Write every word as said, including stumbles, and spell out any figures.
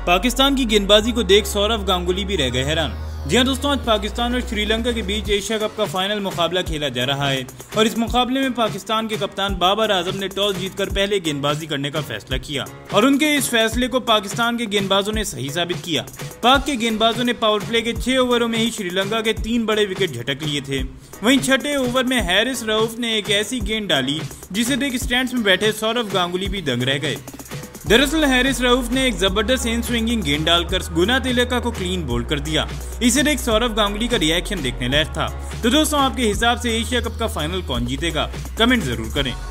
पाकिस्तान की गेंदबाजी को देख सौरव गांगुली भी रह गए हैरान। जी हां दोस्तों, आज पाकिस्तान और श्रीलंका के बीच एशिया कप का फाइनल मुकाबला खेला जा रहा है और इस मुकाबले में पाकिस्तान के कप्तान बाबर आजम ने टॉस जीतकर पहले गेंदबाजी करने का फैसला किया और उनके इस फैसले को पाकिस्तान के गेंदबाजों ने सही साबित किया। पाक के गेंदबाजों ने पावर प्ले के छह ओवरों में ही श्रीलंका के तीन बड़े विकेट झटक लिए थे। वहीं छठे ओवर में हैरिस रऊफ ने एक ऐसी गेंद डाली जिसे देख स्टैंड्स में बैठे सौरव गांगुली भी दंग रह गए। दरअसल हैरिस रऊफ ने एक जबरदस्त इन स्विंगिंग गेंद डालकर गुना तिलका को क्लीन बोल्ड कर दिया। इसे देख सौरव गांगुली का रिएक्शन देखने लायक था। तो दोस्तों, आपके हिसाब से एशिया कप का फाइनल कौन जीतेगा, कमेंट जरूर करें।